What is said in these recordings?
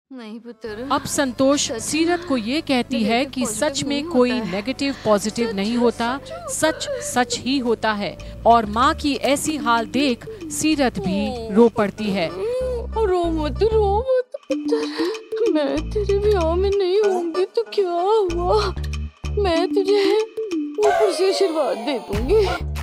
नहीं पुत्र। अब संतोष सीरत को ये कहती है कि सच में कोई नेगेटिव पॉजिटिव नहीं होता, सच सच ही होता है। और माँ की ऐसी हाल देख सीरत भी रो पड़ती है। रो मत पुत्र, मैं तेरे ब्याह में नहीं होंगी तो क्या हुआ, मैं तुझे ऊपर से आशीर्वाद दे दूंगी।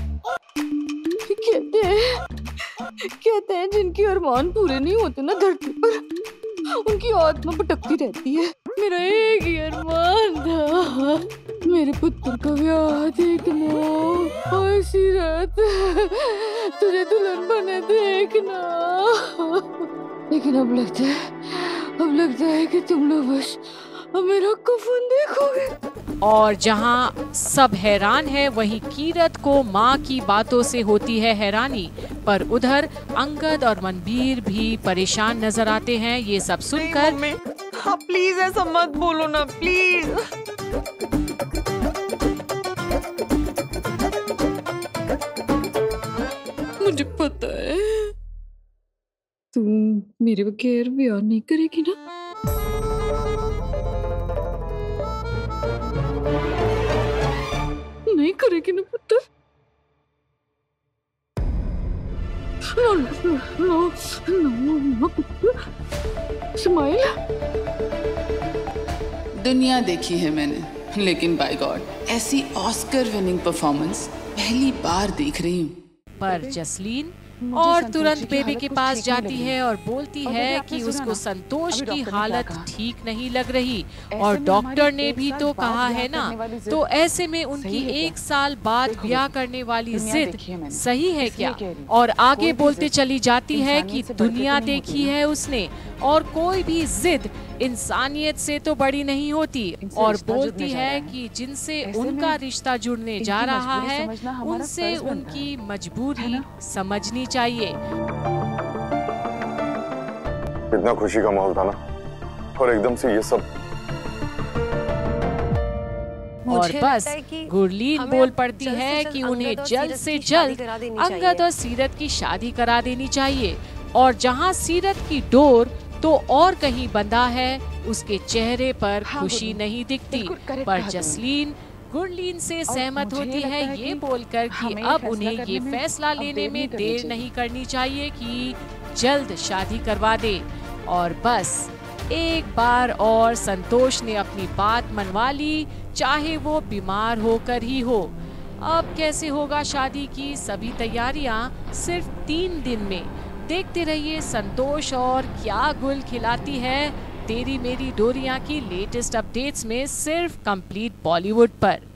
कहते हैं जिनके अरमान पूरे नहीं होते ना धरती पर, उनकी आत्मा भटकती रहती है। मेरा एक ही अरमान था, मेरे पुत्र का ब्याह देखना और सीरत तुझे दुल्हन बने देखना। लेकिन अब लगता है कि तुम लोग बस अब मेरा कफन देखोगे। और जहाँ सब हैरान है वहीं कीरत को माँ की बातों से होती है हैरानी। पर उधर अंगद और मनबीर भी परेशान नजर आते हैं। ये सब सुनकर हाँ प्लीज ऐसा मत बोलो ना प्लीज। मुझे पता है तुम मेरे बगैर ब्याह नहीं करेगी ना। नहीं करेगी ना पुत्र। नो पुत्र। स्माइल। दुनिया देखी है मैंने, लेकिन बाय गॉड ऐसी ऑस्कर विनिंग परफॉर्मेंस पहली बार देख रही हूँ। पर जसलीन और तुरंत बेबी के पास जाती है और बोलती है कि उसको संतोष की हालत ठीक नहीं लग रही और डॉक्टर ने भी तो कहा है ना, तो ऐसे में उनकी 1 साल बाद ब्याह करने वाली जिद सही है क्या। और आगे बोलते चली जाती है कि दुनिया देखी है उसने और कोई भी जिद इंसानियत से तो बड़ी नहीं होती। और बोलती है कि जिनसे उनका रिश्ता जुड़ने जा रहा है उनसे उनकी मजबूरी समझनी चाहिए। इतना खुशी का माहौल था ना, और एकदम से ये सब। और बस गुरलीन बोल पड़ती है कि उन्हें जल्द से जल्द अंगद और सीरत की शादी करा देनी चाहिए। और जहां सीरत की डोर तो और कहीं बंधा है, उसके चेहरे पर खुशी नहीं दिखती। पर जसलीन गुरलीन से सहमत होती है ये बोलकर कि अब उन्हें ये फैसला लेने में देर नहीं करनी चाहिए कि जल्द शादी करवा दे। और बस एक बार और संतोष ने अपनी बात मनवा ली, चाहे वो बीमार होकर ही हो। अब कैसे होगा शादी की सभी तैयारियां सिर्फ 3 दिन में। देखते रहिए संतोष और क्या गुल खिलाती है तेरी मेरी डोरियां की लेटेस्ट अपडेट्स में सिर्फ कंप्लीट बॉलीवुड पर।